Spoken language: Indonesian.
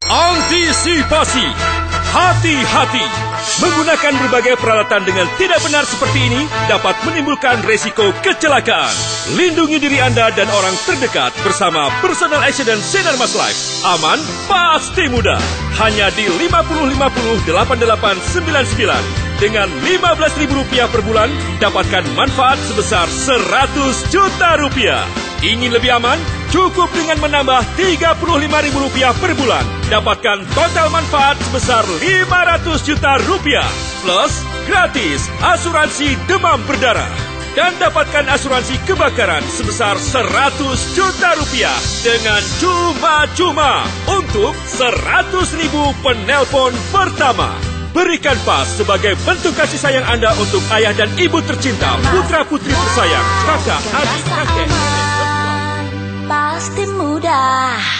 Antisipasi. Hati-hati. Menggunakan berbagai peralatan dengan tidak benar seperti ini dapat menimbulkan resiko kecelakaan. Lindungi diri Anda dan orang terdekat bersama Personal Accident Sinar Mas Life. Aman, pasti mudah. Hanya di 50-50-8899. Dengan Rp15.000 per bulan, dapatkan manfaat sebesar Rp100 juta. Ingin lebih aman? Cukup dengan menambah Rp35.000 per bulan. Dapatkan total manfaat sebesar Rp500 juta. Plus, gratis asuransi demam berdarah. Dan dapatkan asuransi kebakaran sebesar Rp100 juta dengan cuma-cuma untuk 100.000 penelpon pertama. Berikan PAS sebagai bentuk kasih sayang Anda untuk ayah dan ibu tercinta, putra-putri tersayang, kakak, adik, kakek. Pasti mudah.